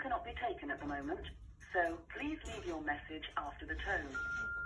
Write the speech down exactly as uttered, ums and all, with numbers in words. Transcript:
cannot be taken at the moment, so please leave your message after the tone.